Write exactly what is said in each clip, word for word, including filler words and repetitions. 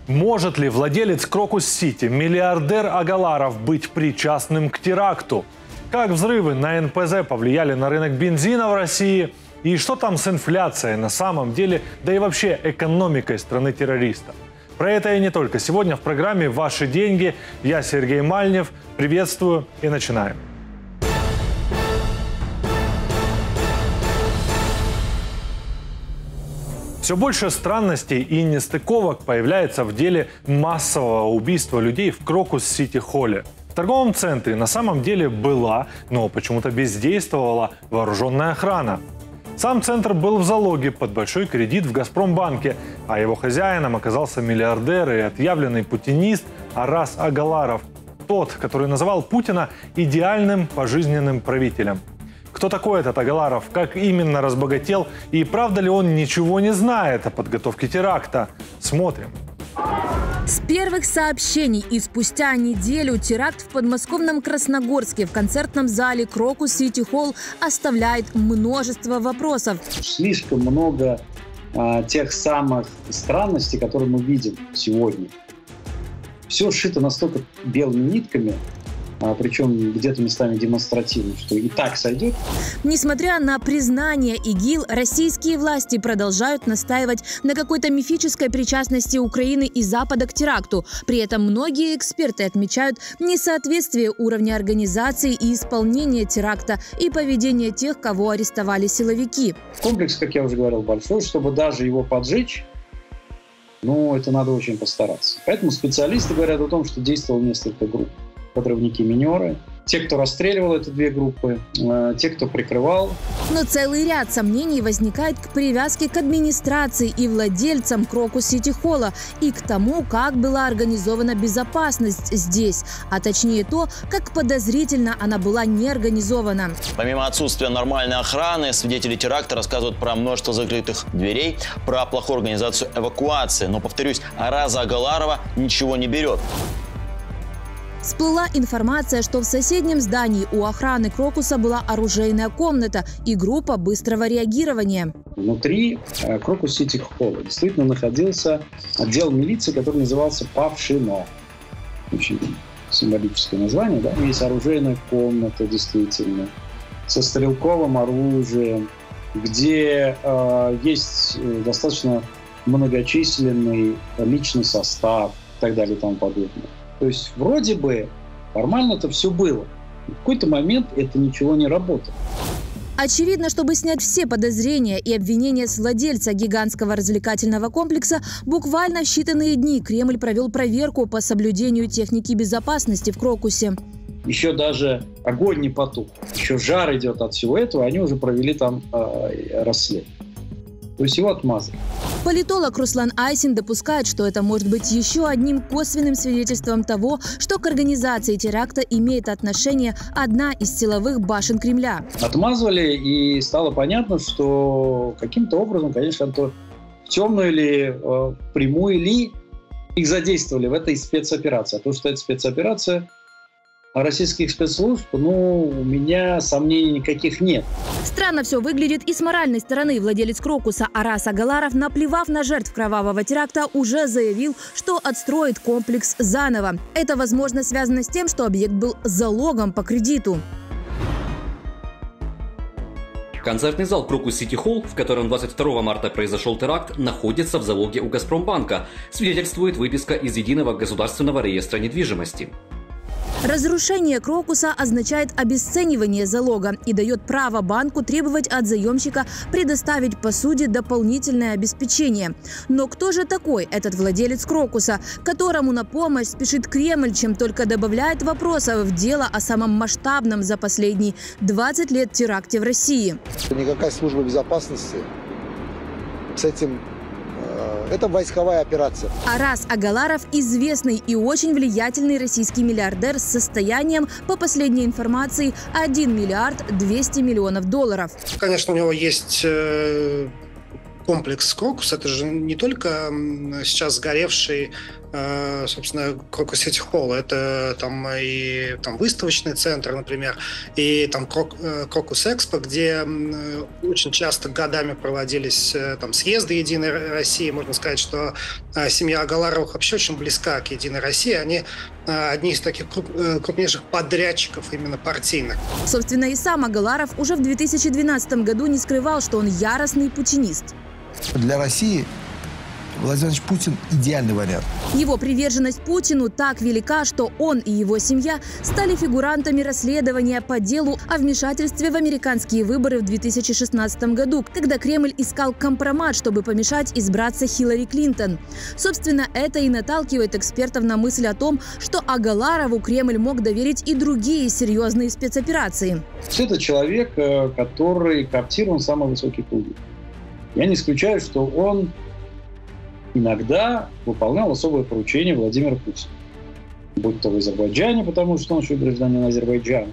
Может ли владелец Крокус-Сити, миллиардер Агаларов, быть причастным к теракту? Как взрывы на эн пэ зэ повлияли на рынок бензина в России? И что там с инфляцией на самом деле, да и вообще экономикой страны-террориста? Про это и не только. Сегодня в программе «Ваши деньги». Я Сергей Мальнев. Приветствую и начинаем. Все больше странностей и нестыковок появляется в деле массового убийства людей в Крокус-Сити-холле. В торговом центре на самом деле была, но почему-то бездействовала вооруженная охрана. Сам центр был в залоге под большой кредит в «Газпромбанке», а его хозяином оказался миллиардер и отъявленный путинист Арас Агаларов. Тот, который называл Путина идеальным пожизненным правителем. Кто такой этот Агаларов, как именно разбогател и правда ли он ничего не знает о подготовке теракта? Смотрим. С первых сообщений и спустя неделю теракт в подмосковном Красногорске в концертном зале Крокус-Сити-холл оставляет множество вопросов. Слишком много а, тех самых странностей, которые мы видим сегодня. Все сшито настолько белыми нитками, а, причем где-то местами демонстративно, что и так сойдет. Несмотря на признание ИГИЛ, российские власти продолжают настаивать на какой-то мифической причастности Украины и Запада к теракту. При этом многие эксперты отмечают несоответствие уровня организации и исполнения теракта и поведения тех, кого арестовали силовики. Комплекс, как я уже говорил, большой, чтобы даже его поджечь, ну, это надо очень постараться. Поэтому специалисты говорят о том, что действовало несколько групп. Подрывники-минеры, те, кто расстреливал эти две группы, э, те, кто прикрывал. Но целый ряд сомнений возникает к привязке к администрации и владельцам Крокус-Сити-холла и к тому, как была организована безопасность здесь, а точнее то, как подозрительно она была не организована. Помимо отсутствия нормальной охраны, свидетели теракта рассказывают про множество закрытых дверей, про плохую организацию эвакуации. Но, повторюсь, Араса Агаларова ничего не берет. Всплыла информация, что в соседнем здании у охраны Крокуса была оружейная комната и группа быстрого реагирования. Внутри э, Крокус-Сити-холла действительно находился отдел милиции, который назывался «Павшино». Очень символическое название, да? Есть оружейная комната, действительно, со стрелковым оружием, где э, есть достаточно многочисленный личный состав и так далее и тому подобное. То есть вроде бы формально-то все было. В какой-то момент это ничего не работало. Очевидно, чтобы снять все подозрения и обвинения с владельца гигантского развлекательного комплекса, буквально в считанные дни Кремль провел проверку по соблюдению техники безопасности в Крокусе. Еще даже огонь не потух, еще жар идет от всего этого, они уже провели там э, расследование. То есть его отмазали. Политолог Руслан Айсин допускает, что это может быть еще одним косвенным свидетельством того, что к организации теракта имеет отношение одна из силовых башен Кремля. Отмазывали, и стало понятно, что каким-то образом, конечно, то в темную или э, прямую ли их задействовали в этой спецоперации. А то, что это спецоперация российских спецслужб, ну, у меня сомнений никаких нет. Странно все выглядит и с моральной стороны. Владелец Крокуса Арас Агаларов, наплевав на жертв кровавого теракта, уже заявил, что отстроит комплекс заново. Это, возможно, связано с тем, что объект был залогом по кредиту. Концертный зал Крокус-Сити-холл, в котором двадцать второго марта произошел теракт, находится в залоге у «Газпромбанка», свидетельствует выписка из Единого государственного реестра недвижимости. Разрушение Крокуса означает обесценивание залога и дает право банку требовать от заемщика предоставить посуде дополнительное обеспечение. Но кто же такой этот владелец Крокуса, которому на помощь спешит Кремль, чем только добавляет вопросов в дело о самом масштабном за последние двадцать лет теракте в России? Никакая служба безопасности с этим... Это войсковая операция. Арас Агаларов – известный и очень влиятельный российский миллиардер с состоянием, по последней информации, один миллиард двести миллионов долларов. Конечно, у него есть э, комплекс Крокус, это же не только сейчас сгоревший, собственно, Крокус Сити Холл, это там и там выставочный центр, например, и там Крокус Экспо, где очень часто годами проводились там съезды Единой России. Можно сказать, что семья Агаларовых вообще очень близка к Единой России. Они одни из таких крупнейших подрядчиков именно партийных. Собственно, и сам Агаларов уже в две тысячи двенадцатом году не скрывал, что он яростный путинист. Для России Владимир Владимирович Путин – идеальный вариант. Его приверженность Путину так велика, что он и его семья стали фигурантами расследования по делу о вмешательстве в американские выборы в две тысячи шестнадцатом году, когда Кремль искал компромат, чтобы помешать избраться Хиллари Клинтон. Собственно, это и наталкивает экспертов на мысль о том, что Агаларову Кремль мог доверить и другие серьезные спецоперации. Это человек, который коптирован самый высокий публик. Я не исключаю, что он иногда выполнял особое поручение Владимира Путина. Будь то в Азербайджане, потому что он еще гражданин Азербайджана,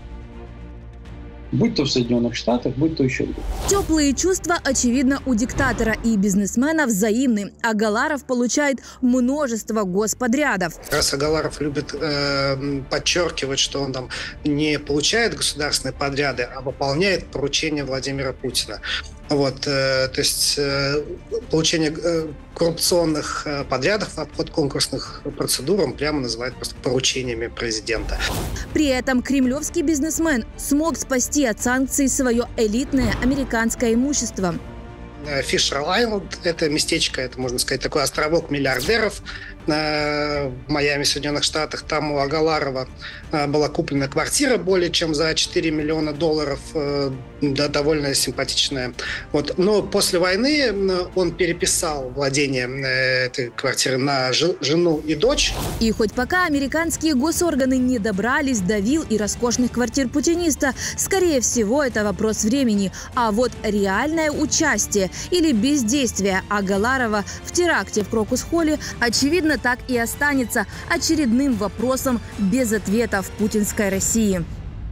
будь то в Соединенных Штатах, будь то еще где-то. Теплые чувства, очевидно, у диктатора и бизнесмена взаимны. Агаларов получает множество господрядов. Раз Агаларов любит э, подчеркивать, что он там не получает государственные подряды, а выполняет поручения Владимира Путина. Вот, э, то есть э, получение э, коррупционных э, подрядов, обход конкурсных процедур он прямо называет просто поручениями президента. При этом кремлевский бизнесмен смог спасти от санкций свое элитное американское имущество. Фишер-Айленд – это местечко, это, можно сказать, такой островок миллиардеров в Майами, Соединенных Штатах. Там у Агаларова была куплена квартира более чем за четыре миллиона долларов, да, довольно симпатичная. Вот. Но после войны он переписал владение этой квартиры на жену и дочь. И хоть пока американские госорганы не добрались до вилл и роскошных квартир путиниста, скорее всего, это вопрос времени. А вот реальное участие или бездействие Агаларова в теракте в Крокус-Холле, очевидно, так и останется очередным вопросом без ответа в путинской России.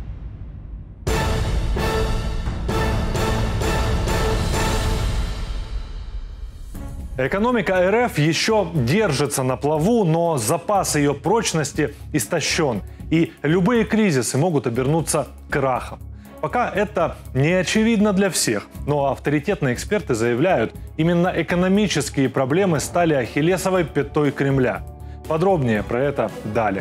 Экономика РФ еще держится на плаву, но запас ее прочности истощен. И любые кризисы могут обернуться крахом. Пока это не очевидно для всех, но авторитетные эксперты заявляют, именно экономические проблемы стали ахиллесовой пятой Кремля. Подробнее про это далее.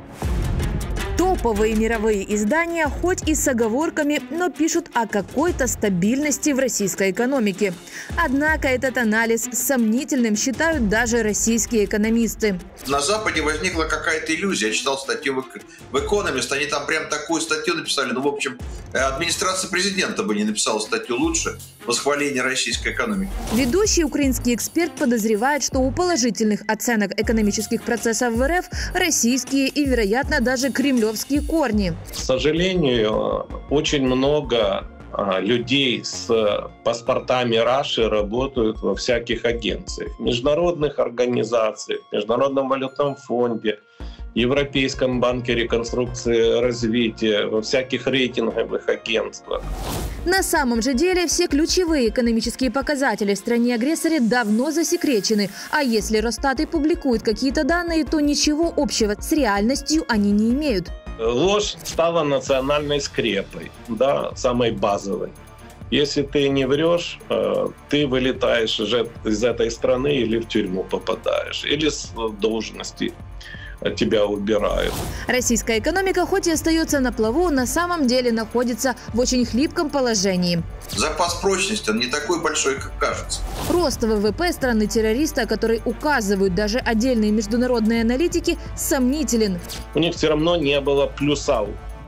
Топовые мировые издания хоть и с оговорками, но пишут о какой-то стабильности в российской экономике. Однако этот анализ сомнительным считают даже российские экономисты. На Западе возникла какая-то иллюзия. Я читал статью в «Экономист», они там прям такую статью написали. Ну, в общем, администрация президента бы не написала статью лучше. Восхваление российской экономики. Ведущий украинский эксперт подозревает, что у положительных оценок экономических процессов в РФ российские и, вероятно, даже кремлевские корни. К сожалению, очень много людей с паспортами Раши работают во всяких агенциях, международных организациях, Международном валютном фонде, Европейском банке реконструкции и развития, во всяких рейтинговых агентствах. На самом же деле все ключевые экономические показатели в стране-агрессоре давно засекречены. А если Росстат и публикует какие-то данные, то ничего общего с реальностью они не имеют. Ложь стала национальной скрепой, да, самой базовой. Если ты не врешь, ты вылетаешь из этой страны или в тюрьму попадаешь, или с должности тебя убирают. Российская экономика, хоть и остается на плаву, на самом деле находится в очень хлипком положении. Запас прочности, он не такой большой, как кажется. Рост ВВП страны-террориста, который указывают даже отдельные международные аналитики, сомнителен. У них все равно не было плюса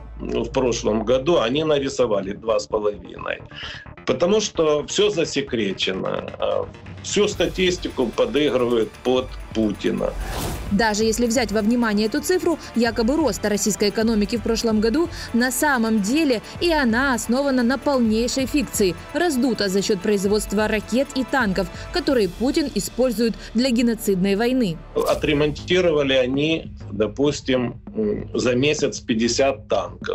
в прошлом году, они нарисовали два с половиной. Потому что все засекречено. Всю статистику подыгрывают под Путина. Даже если взять во внимание эту цифру, якобы роста российской экономики в прошлом году, на самом деле и она основана на полнейшей фикции, раздута за счет производства ракет и танков, которые Путин использует для геноцидной войны. Отремонтировали они, допустим, за месяц пятьдесят танков.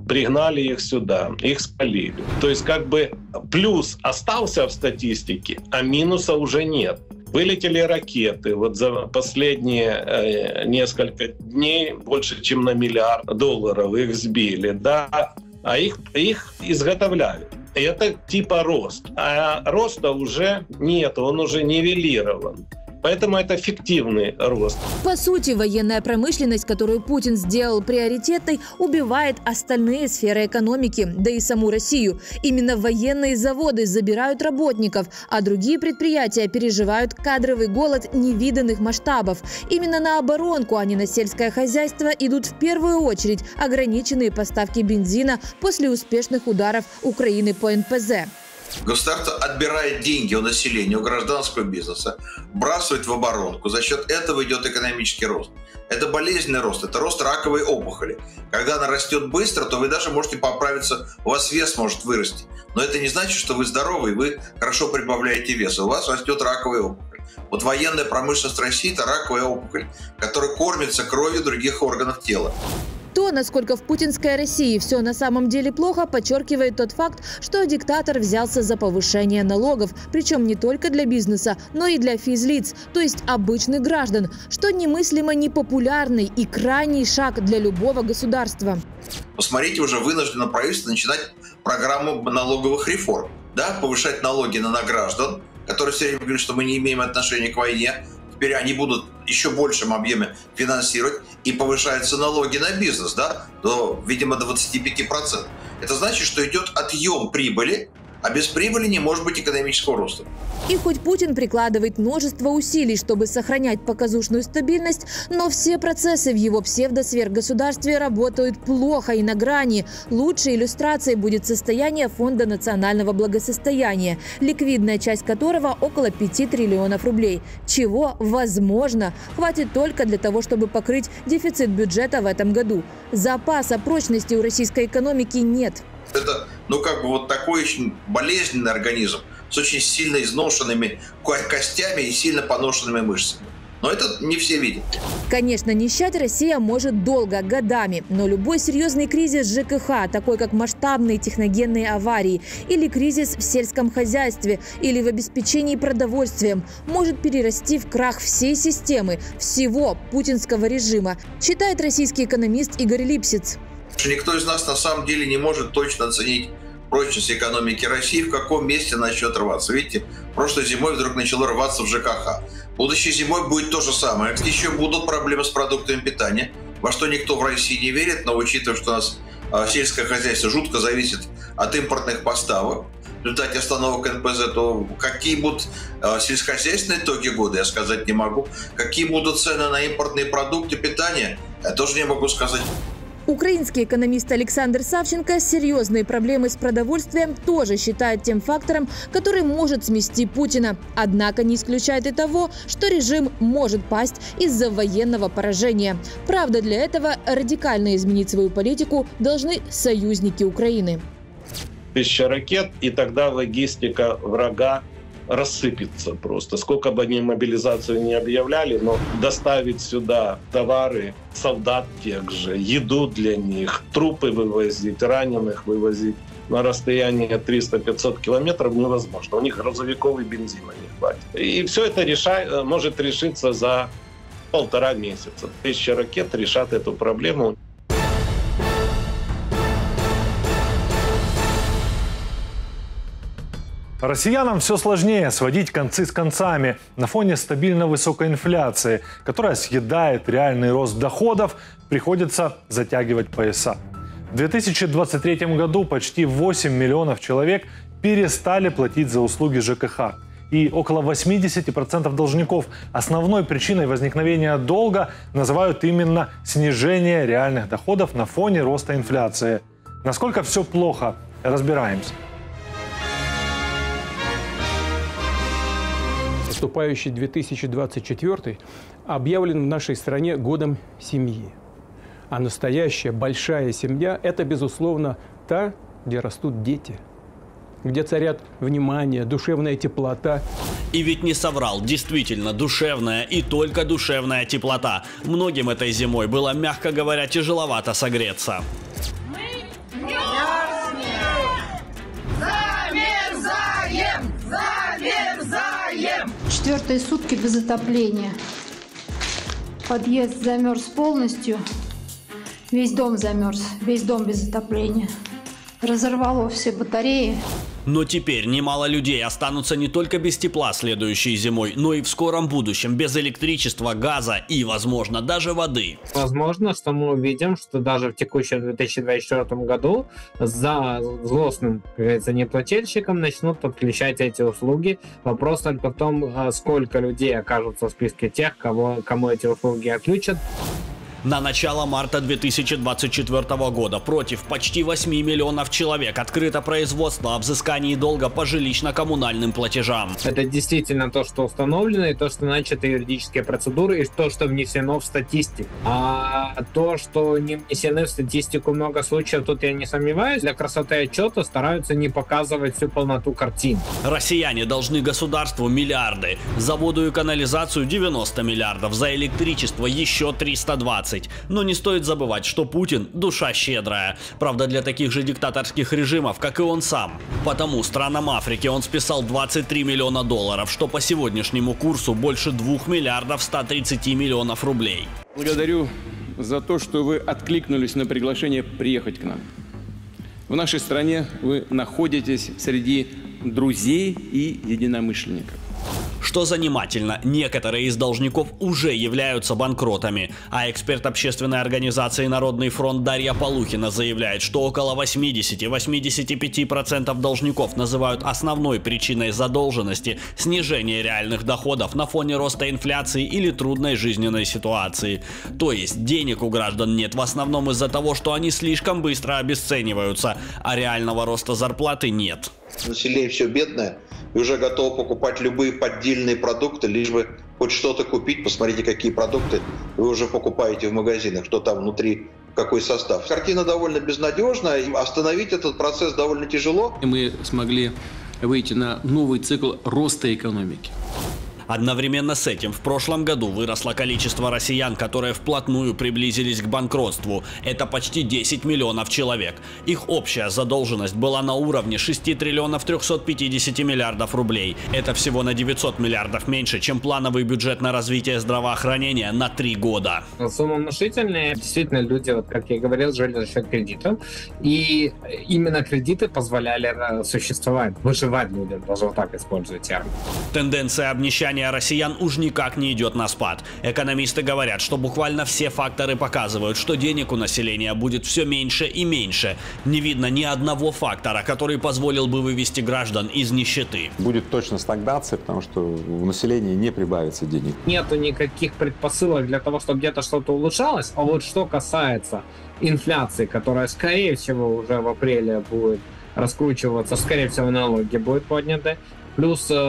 пригнали их сюда, их спалили. То есть как бы плюс остался в статистике, а минуса уже нет. Вылетели ракеты. Вот за последние э, несколько дней больше, чем на миллиард долларов их сбили. Да, а их, их изготовляют. И это типа рост. А роста уже нет, он уже нивелирован. Поэтому это фиктивный рост. По сути, военная промышленность, которую Путин сделал приоритетной, убивает остальные сферы экономики, да и саму Россию. Именно военные заводы забирают работников, а другие предприятия переживают кадровый голод невиданных масштабов. Именно на оборонку, а не на сельское хозяйство, идут в первую очередь ограниченные поставки бензина после успешных ударов Украины по эн пэ зэ. Государство отбирает деньги у населения, у гражданского бизнеса, бросает в оборонку. За счет этого идет экономический рост. Это болезненный рост, это рост раковой опухоли. Когда она растет быстро, то вы даже можете поправиться, у вас вес может вырасти. Но это не значит, что вы здоровый, вы хорошо прибавляете вес. У вас растет раковая опухоль. Вот военная промышленность России – это раковая опухоль, которая кормится кровью других органов тела. То, насколько в путинской России все на самом деле плохо, подчеркивает тот факт, что диктатор взялся за повышение налогов, причем не только для бизнеса, но и для физлиц, то есть обычных граждан, что немыслимо непопулярный и крайний шаг для любого государства. Посмотрите, уже вынуждено правительство начинать программу налоговых реформ, да, повышать налоги на граждан, которые все время говорят, что мы не имеем отношения к войне. Теперь они будут еще большем объеме финансировать, и повышаются налоги на бизнес, да, до, видимо, до двадцати пяти процентов. Это значит, что идет отъем прибыли, а без прибыли не может быть экономического роста. И хоть Путин прикладывает множество усилий, чтобы сохранять показушную стабильность, но все процессы в его псевдосверхгосударстве работают плохо и на грани. Лучшей иллюстрацией будет состояние Фонда национального благосостояния, ликвидная часть которого около пяти триллионов рублей, чего, возможно, хватит только для того, чтобы покрыть дефицит бюджета в этом году. Запаса прочности у российской экономики нет. Это, ну, как бы вот такой очень болезненный организм с очень сильно изношенными костями и сильно поношенными мышцами. Но это не все видят. Конечно, нищать Россия может долго, годами. Но любой серьезный кризис жэ ка ха, такой как масштабные техногенные аварии, или кризис в сельском хозяйстве, или в обеспечении продовольствием, может перерасти в крах всей системы, всего путинского режима, считает российский экономист Игорь Липсиц. Никто из нас на самом деле не может точно оценить прочность экономики России, в каком месте она начнет рваться. Видите, прошлой зимой вдруг начало рваться в жэ ка ха. Будущей зимой будет то же самое. Еще будут проблемы с продуктами питания, во что никто в России не верит, но учитывая, что у нас сельское хозяйство жутко зависит от импортных поставок, в результате остановок эн пэ зэ, то какие будут сельскохозяйственные итоги года, я сказать не могу. Какие будут цены на импортные продукты питания, я тоже не могу сказать. Украинский экономист Александр Савченко серьезные проблемы с продовольствием тоже считает тем фактором, который может смести Путина. Однако не исключает и того, что режим может пасть из-за военного поражения. Правда, для этого радикально изменить свою политику должны союзники Украины. Тысяча ракет, и тогда логистика врага рассыпется просто. Сколько бы они мобилизацию не объявляли, но доставить сюда товары, солдат тех же, еду для них, трупы вывозить, раненых вывозить на расстояние триста-пятьсот километров невозможно. У них грузовиков и бензина не хватит. И все это реша... может решиться за полтора месяца. Тысяча ракет решат эту проблему. Россиянам все сложнее сводить концы с концами на фоне стабильно высокой инфляции, которая съедает реальный рост доходов, приходится затягивать пояса. В две тысячи двадцать третьем году почти восемь миллионов человек перестали платить за услуги жэ ка ха. И около восемьдесят процентов должников основной причиной возникновения долга называют именно снижение реальных доходов на фоне роста инфляции. Насколько все плохо, разбираемся. Наступающий две тысячи двадцать четвёртый объявлен в нашей стране годом семьи. А настоящая большая семья – это, безусловно, та, где растут дети, где царят внимание, душевная теплота. И ведь не соврал, действительно, душевная и только душевная теплота. Многим этой зимой было, мягко говоря, тяжеловато согреться. Мы Четвертые сутки без отопления. Подъезд замерз полностью. Весь дом замерз. Весь дом без отопления. Разорвало все батареи. Но теперь немало людей останутся не только без тепла следующей зимой, но и в скором будущем без электричества, газа и, возможно, даже воды. Возможно, что мы увидим, что даже в текущем две тысячи двадцать четвёртом году за злостным, как говорится, неплательщиком начнут подключать эти услуги. Вопрос только в том, сколько людей окажутся в списке тех, кого, кому эти услуги отключат. На начало марта две тысячи двадцать четвёртого года против почти восьми миллионов человек открыто производство о взыскании долга по жилищно-коммунальным платежам. Это действительно то, что установлено, и то, что начаты юридические процедуры, и то, что внесено в статистику. А то, что не внесены в статистику много случаев, тут я не сомневаюсь. Для красоты отчета стараются не показывать всю полноту картин. Россияне должны государству миллиарды, за воду и канализацию девяносто миллиардов, за электричество еще триста двадцать. Но не стоит забывать, что Путин – душа щедрая. Правда, для таких же диктаторских режимов, как и он сам. Потому странам Африки он списал двадцать три миллиона долларов, что по сегодняшнему курсу больше двух миллиардов ста тридцати миллионов рублей. Благодарю за то, что вы откликнулись на приглашение приехать к нам. В нашей стране вы находитесь среди друзей и единомышленников. Что занимательно, некоторые из должников уже являются банкротами, а эксперт общественной организации «Народный фронт» Дарья Полухина заявляет, что около восьмидесяти-восьмидесяти пяти процентов должников называют основной причиной задолженности снижение реальных доходов на фоне роста инфляции или трудной жизненной ситуации. То есть денег у граждан нет в основном из-за того, что они слишком быстро обесцениваются, а реального роста зарплаты нет. Население все бедное и уже готово покупать любые поддельные продукты, лишь бы хоть что-то купить. Посмотрите, какие продукты вы уже покупаете в магазинах, что там внутри, какой состав. Картина довольно безнадежная, и остановить этот процесс довольно тяжело. Мы смогли выйти на новый цикл роста экономики. Одновременно с этим в прошлом году выросло количество россиян, которые вплотную приблизились к банкротству. Это почти десять миллионов человек. Их общая задолженность была на уровне шести триллионов трёхсот пятидесяти миллиардов рублей. Это всего на девятьсот миллиардов меньше, чем плановый бюджет на развитие здравоохранения на три года. Сумма внушительная. Действительно, люди, вот, как я и говорил, жили за счет кредитов. И именно кредиты позволяли существовать, выживать людям, даже вот так использовать термин. Тенденция обнищания россиян уж никак не идет на спад. Экономисты говорят, что буквально все факторы показывают, что денег у населения будет все меньше и меньше. Не видно ни одного фактора, который позволил бы вывести граждан из нищеты. Будет точно стагнация, потому что у населения не прибавится денег. Нету никаких предпосылок для того, чтобы где-то что-то улучшалось. А вот что касается инфляции, которая, скорее всего, уже в апреле будет раскручиваться, скорее всего, налоги будут подняты. Плюс э,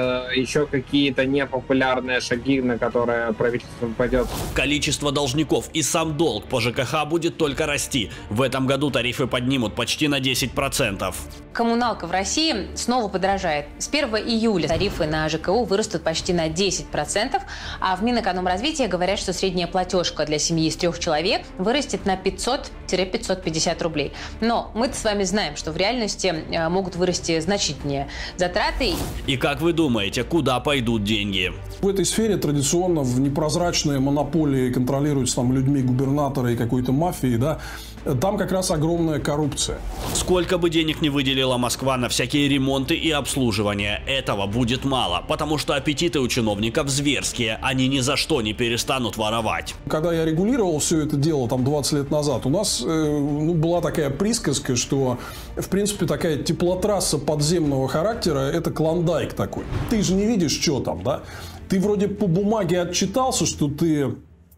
еще какие-то непопулярные шаги, на которые правительство пойдет. Количество должников и сам долг по ЖКХ будет только расти. В этом году тарифы поднимут почти на десять процентов. Коммуналка в России снова подорожает. С первого июля тарифы на ЖКУ вырастут почти на десять процентов, а в Минэкономразвитии говорят, что средняя платежка для семьи из трех человек вырастет на пятьсот — пятьсот пятьдесят рублей. Но мы-то с вами знаем, что в реальности могут вырасти значительнее затраты. И как вы думаете, куда пойдут деньги? В этой сфере традиционно в непрозрачные монополии контролируются там людьми губернатора и какой-то мафии, да, там как раз огромная коррупция. Сколько бы денег не выделила Москва на всякие ремонты и обслуживание, этого будет мало, потому что аппетиты у чиновников зверские, они ни за что не перестанут воровать. Когда я регулировал все это дело там двадцать лет назад, у нас э, ну, была такая присказка, что в принципе такая теплотрасса подземного характера — это клондайк такой. Ты же не видишь, что там, да? Ты вроде по бумаге отчитался, что ты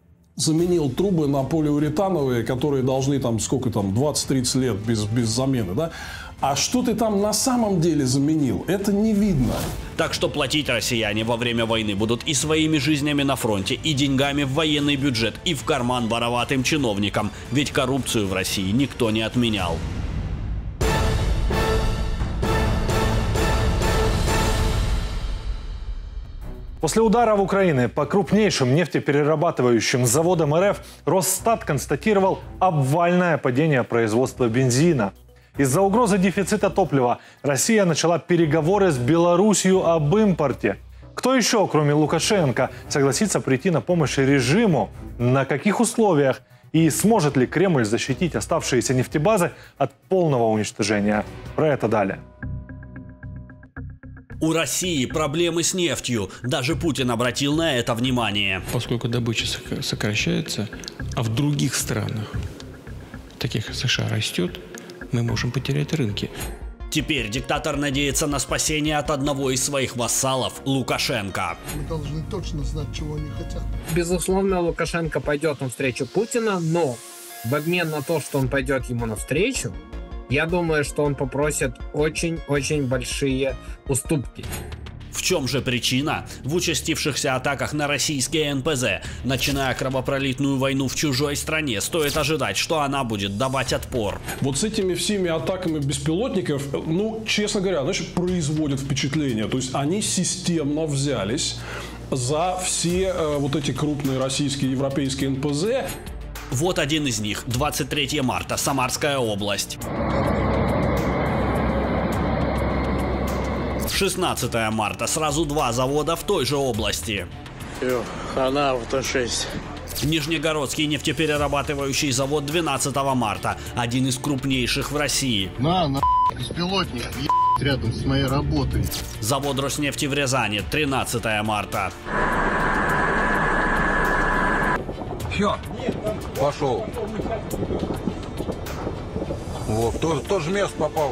заменил трубы на полиуретановые, которые должны там сколько там, двадцать-тридцать лет без, без замены, да? А что ты там на самом деле заменил, это не видно. Так что платить россияне во время войны будут и своими жизнями на фронте, и деньгами в военный бюджет, и в карман вороватым чиновникам. Ведь коррупцию в России никто не отменял. После удара в Украине по крупнейшим нефтеперерабатывающим заводам РФ Росстат констатировал обвальное падение производства бензина. Из-за угрозы дефицита топлива Россия начала переговоры с Беларусью об импорте. Кто еще, кроме Лукашенко, согласится прийти на помощь режиму? На каких условиях? И сможет ли Кремль защитить оставшиеся нефтебазы от полного уничтожения? Про это далее. У России проблемы с нефтью. Даже Путин обратил на это внимание. Поскольку добыча сокращается, а в других странах, таких как США, растет, мы можем потерять рынки. Теперь диктатор надеется на спасение от одного из своих вассалов – Лукашенко. Мы должны точно знать, чего они хотят. Безусловно, Лукашенко пойдет навстречу Путина, но в обмен на то, что он пойдет ему навстречу, я думаю, что он попросит очень-очень большие уступки. В чем же причина? В участившихся атаках на российские эн пэ зэ. Начиная кровопролитную войну в чужой стране, стоит ожидать, что она будет давать отпор. Вот с этими всеми атаками беспилотников, ну, честно говоря, значит, производят впечатление. То есть они системно взялись за все э, вот эти крупные российские и европейские эн пэ зэ. Вот один из них. двадцать третьего марта. Самарская область. шестнадцатого марта. Сразу два завода в той же области. Хана авто шесть. Нижнегородский нефтеперерабатывающий завод двенадцатого марта. Один из крупнейших в России. На, на, беспилотник, ебать, рядом с моей работой. Завод Роснефти в Рязани. тринадцатого марта. Все, пошел. Вот, тоже, тоже место попал.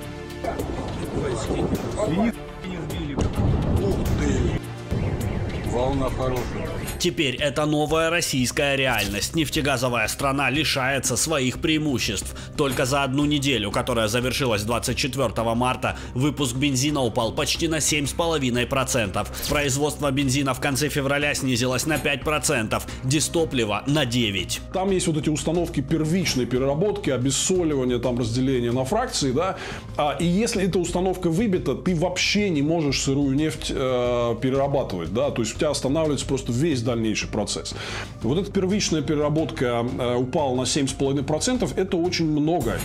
Ух ты! Волна хорошая. Теперь это новая российская реальность. Нефтегазовая страна лишается своих преимуществ. Только за одну неделю, которая завершилась двадцать четвёртого марта, выпуск бензина упал почти на семь целых пять десятых процента. Производство бензина в конце февраля снизилось на пять процентов, дистоплива на девять процентов. Там есть вот эти установки первичной переработки, обессоливания, там разделения на фракции, да. А, и если эта установка выбита, ты вообще не можешь сырую нефть э, перерабатывать, да. То есть у тебя останавливается просто весь дальнейший процесс. Вот эта первичная переработка э, упала на семь целых пять десятых процента, это очень много.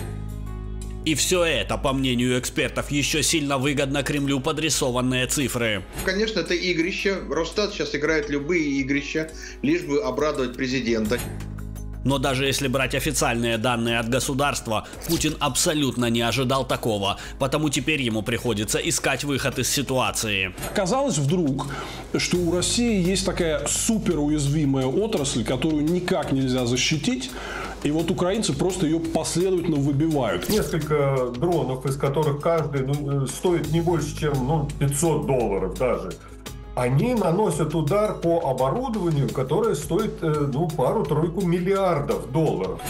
И все это, по мнению экспертов, еще сильно выгодно Кремлю подрисованные цифры. Конечно, это игрище. Росстат сейчас играет любые игрища, лишь бы обрадовать президента. Но даже если брать официальные данные от государства, Путин абсолютно не ожидал такого, потому теперь ему приходится искать выход из ситуации. Оказалось вдруг, что у России есть такая суперуязвимая отрасль, которую никак нельзя защитить, и вот украинцы просто ее последовательно выбивают. Несколько дронов, из которых каждый ну, стоит не больше, чем ну, пятьсот долларов даже. Они наносят удар по оборудованию, которое стоит ну, пару-тройку миллиардов долларов.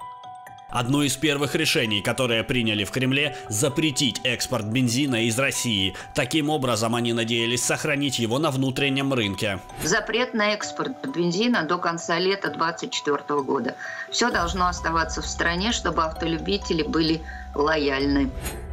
Одно из первых решений, которые приняли в Кремле, запретить экспорт бензина из России. Таким образом, они надеялись сохранить его на внутреннем рынке. Запрет на экспорт бензина до конца лета две тысячи двадцать четвёртого года. Все должно оставаться в стране, чтобы автолюбители были лояльны.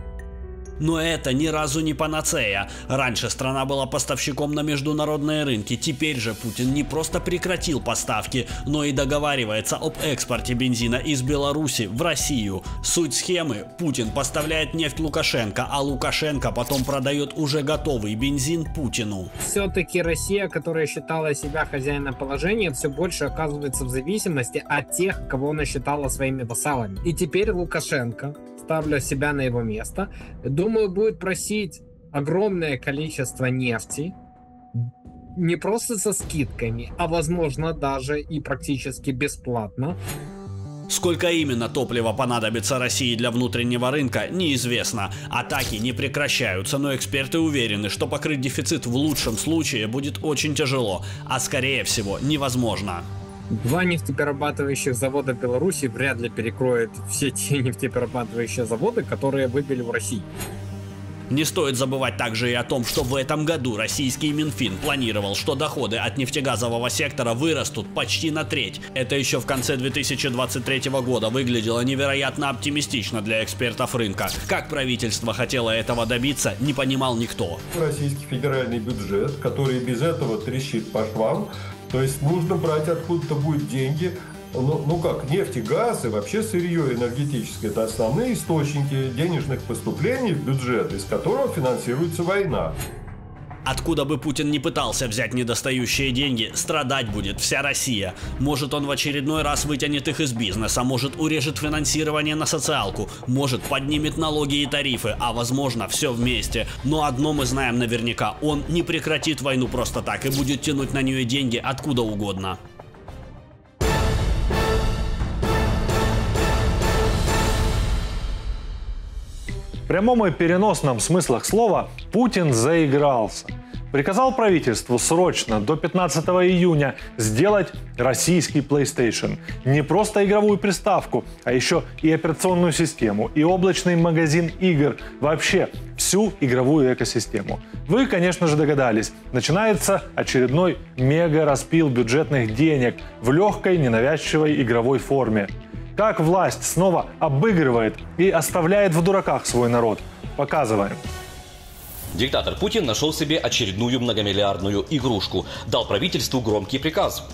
Но это ни разу не панацея. Раньше страна была поставщиком на международные рынки. Теперь же Путин не просто прекратил поставки, но и договаривается об экспорте бензина из Беларуси в Россию. Суть схемы: Путин поставляет нефть Лукашенко, а Лукашенко потом продает уже готовый бензин Путину. Все-таки Россия, которая считала себя хозяином положения, все больше оказывается в зависимости от тех, кого она считала своими вассалами. И теперь Лукашенко, ставлю себя на его место, думаю, будет просить огромное количество нефти, не просто со скидками, а возможно даже и практически бесплатно. Сколько именно топлива понадобится России для внутреннего рынка, неизвестно. Атаки не прекращаются, но эксперты уверены, что покрыть дефицит в лучшем случае будет очень тяжело, а скорее всего невозможно. Два нефтеперерабатывающих завода Беларуси вряд ли перекроют все те нефтеперерабатывающие заводы, которые выбили в России. Не стоит забывать также и о том, что в этом году российский Минфин планировал, что доходы от нефтегазового сектора вырастут почти на треть. Это еще в конце две тысячи двадцать третьего года выглядело невероятно оптимистично для экспертов рынка. Как правительство хотело этого добиться, не понимал никто. Российский федеральный бюджет, который без этого трещит по швам, то есть нужно брать откуда-то будет деньги. Ну, ну как, нефть и газ и вообще сырье энергетическое – это основные источники денежных поступлений в бюджет, из которого финансируется война. Откуда бы Путин не пытался взять недостающие деньги, страдать будет вся Россия. Может, он в очередной раз вытянет их из бизнеса, может, урежет финансирование на социалку, может, поднимет налоги и тарифы, а возможно, все вместе. Но одно мы знаем наверняка: он не прекратит войну просто так и будет тянуть на нее деньги откуда угодно. В прямом и переносном смыслах слова Путин заигрался. Приказал правительству срочно, до пятнадцатого июня, сделать российский PlayStation. Не просто игровую приставку, а еще и операционную систему, и облачный магазин игр. Вообще всю игровую экосистему. Вы, конечно же, догадались. Начинается очередной мега-распил бюджетных денег в легкой, ненавязчивой игровой форме. Как власть снова обыгрывает и оставляет в дураках свой народ. Показываем. Диктатор Путин нашел себе очередную многомиллиардную игрушку. Дал правительству громкий приказ.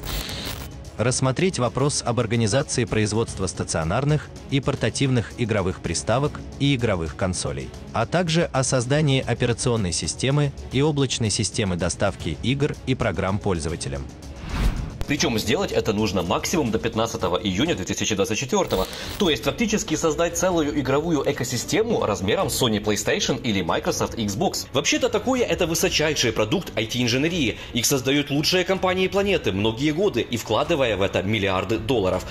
Рассмотреть вопрос об организации производства стационарных и портативных игровых приставок и игровых консолей, а также о создании операционной системы и облачной системы доставки игр и программ пользователям. Причем сделать это нужно максимум до пятнадцатого июня две тысячи двадцать четвёртого. То есть фактически создать целую игровую экосистему размером с Sony PlayStation или Microsoft Xbox. Вообще-то такое это высочайший продукт ай ти-инженерии. Их создают лучшие компании планеты многие годы и вкладывая в это миллиарды долларов.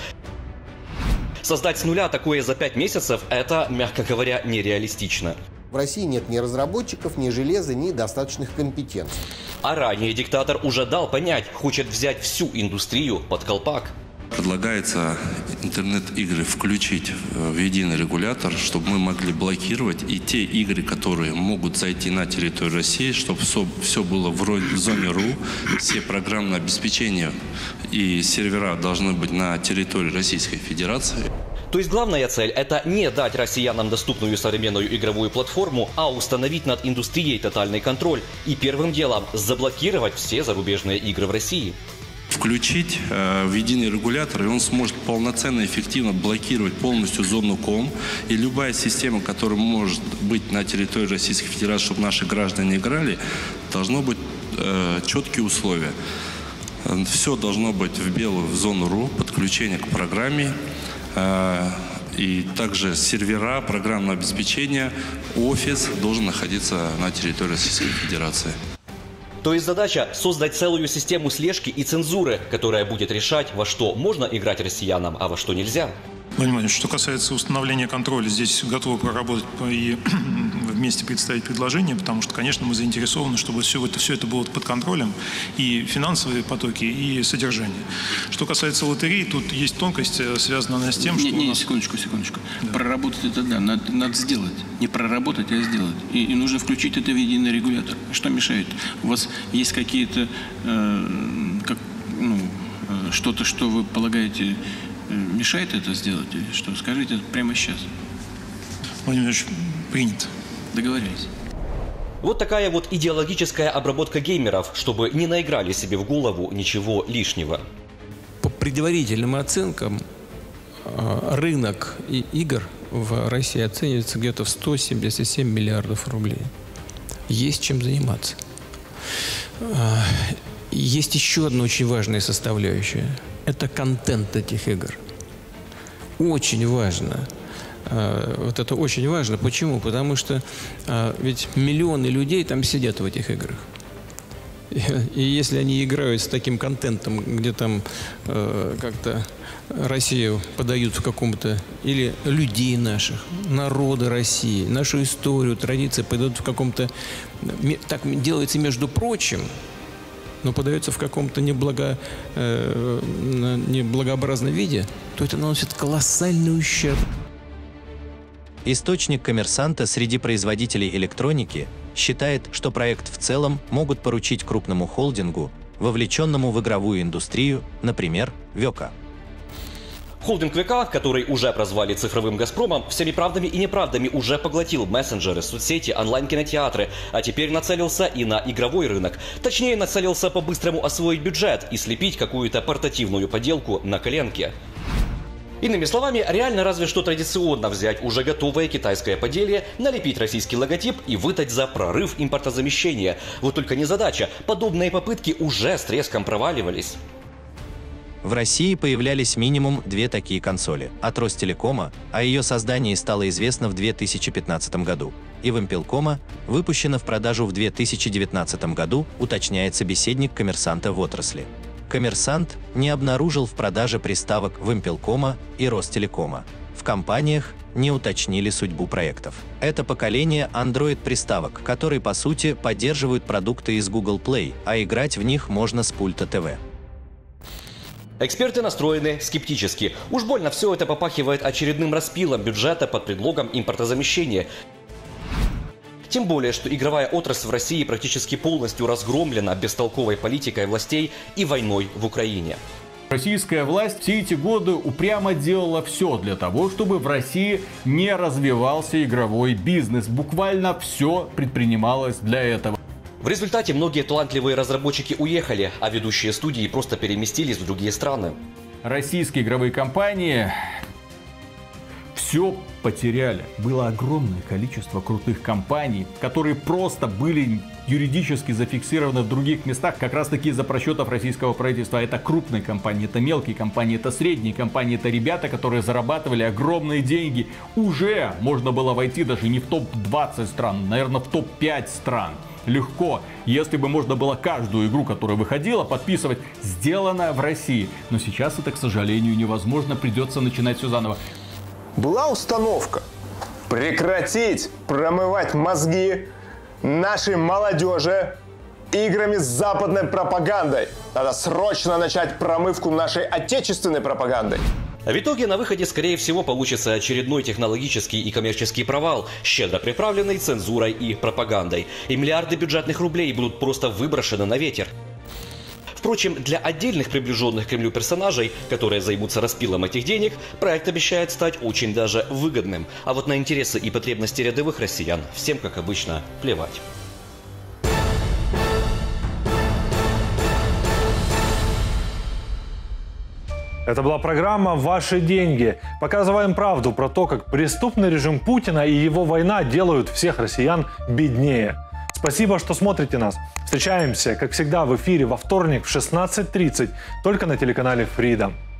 Создать с нуля такое за пять месяцев – это, мягко говоря, нереалистично. В России нет ни разработчиков, ни железа, ни достаточных компетенций. А ранее диктатор уже дал понять, хочет взять всю индустрию под колпак. Предлагается интернет-игры включить в единый регулятор, чтобы мы могли блокировать и те игры, которые могут зайти на территорию России, чтобы все, все было в, в зоне РУ, все программное обеспечение и сервера должны быть на территории Российской Федерации. То есть главная цель – это не дать россиянам доступную современную игровую платформу, а установить над индустрией тотальный контроль и первым делом заблокировать все зарубежные игры в России. Включить э, в единый регулятор, и он сможет полноценно и эффективно блокировать полностью зону ком. И любая система, которая может быть на территории Российской Федерации, чтобы наши граждане играли, должно быть э, четкие условия. Все должно быть в белую в зону РУ, подключение к программе. И также сервера, программное обеспечение, офис должен находиться на территории Российской Федерации. То есть задача создать целую систему слежки и цензуры, которая будет решать, во что можно играть россиянам, а во что нельзя. Владимир Владимирович, что касается установления контроля, здесь готовы проработать и вместе представить предложение, потому что, конечно, мы заинтересованы, чтобы все это, все это было под контролем, и финансовые потоки, и содержание. Что касается лотерей, тут есть тонкость, связанная с тем, не, что... Не, нас... секундочку, секундочку. Да. Проработать это да, надо, надо сделать. Не проработать, а сделать. И, и нужно включить это в единый регулятор. Что мешает? У вас есть какие-то, э, как, ну, э, что-то, что вы полагаете... мешает это сделать или что? Скажите это прямо сейчас. Владимир Ильич, принято. Договорились. Вот такая вот идеологическая обработка геймеров, чтобы не наиграли себе в голову ничего лишнего. По предварительным оценкам, рынок игр в России оценивается где-то в сто семьдесят семь миллиардов рублей. Есть чем заниматься. Есть еще одна очень важная составляющая. Это контент этих игр. Очень важно. Вот это очень важно. Почему? Потому что ведь миллионы людей там сидят в этих играх. И если они играют с таким контентом, где там как-то Россию подают в каком-то... Или людей наших, народа России, нашу историю, традиции подают в каком-то... Так делается, между прочим, но подается в каком-то неблаго, э, неблагообразном виде, то это наносит колоссальный ущерб. Источник «Коммерсанта» среди производителей электроники считает, что проект в целом могут поручить крупному холдингу, вовлеченному в игровую индустрию, например, ВЕКа. Холдинг ВК, который уже прозвали цифровым «Газпромом», всеми правдами и неправдами уже поглотил мессенджеры, соцсети, онлайн-кинотеатры, а теперь нацелился и на игровой рынок. Точнее, нацелился по-быстрому освоить бюджет и слепить какую-то портативную поделку на коленке. Иными словами, реально разве что традиционно взять уже готовое китайское поделие, налепить российский логотип и выдать за прорыв импортозамещения. Вот только незадача, подобные попытки уже с треском проваливались. В России появлялись минимум две такие консоли. От Ростелекома, о ее создании стало известно в две тысячи пятнадцатом году. И Вимпелкома выпущена в продажу в две тысячи девятнадцатом году, уточняет собеседник коммерсанта в отрасли. Коммерсант не обнаружил в продаже приставок Вимпелкома и Ростелекома. В компаниях не уточнили судьбу проектов. Это поколение Android-приставок, которые по сути поддерживают продукты из Google Play, а играть в них можно с пульта ТВ. Эксперты настроены скептически. Уж больно все это попахивает очередным распилом бюджета под предлогом импортозамещения. Тем более, что игровая отрасль в России практически полностью разгромлена бестолковой политикой властей и войной в Украине. Российская власть все эти годы упрямо делала все для того, чтобы в России не развивался игровой бизнес. Буквально все предпринималось для этого. В результате многие талантливые разработчики уехали, а ведущие студии просто переместились в другие страны. Российские игровые компании все потеряли. Было огромное количество крутых компаний, которые просто были юридически зафиксированы в других местах, как раз таки из-за просчетов российского правительства. Это крупные компании, это мелкие компании, это средние компании, это ребята, которые зарабатывали огромные деньги. Уже можно было войти даже не в топ двадцать стран, наверное, в топ пять стран. Легко, если бы можно было каждую игру, которая выходила, подписывать «сделано в России». Но сейчас это, к сожалению, невозможно, придется начинать все заново. Была установка прекратить промывать мозги нашей молодежи играми с западной пропагандой. Надо срочно начать промывку нашей отечественной пропагандой. В итоге на выходе, скорее всего, получится очередной технологический и коммерческий провал, щедро приправленный цензурой и пропагандой. И миллиарды бюджетных рублей будут просто выброшены на ветер. Впрочем, для отдельных приближенных к Кремлю персонажей, которые займутся распилом этих денег, проект обещает стать очень даже выгодным. А вот на интересы и потребности рядовых россиян всем, как обычно, плевать. Это была программа «Ваши деньги». Показываем правду про то, как преступный режим Путина и его война делают всех россиян беднее. Спасибо, что смотрите нас. Встречаемся, как всегда, в эфире во вторник в шестнадцать тридцать, только на телеканале Freedom.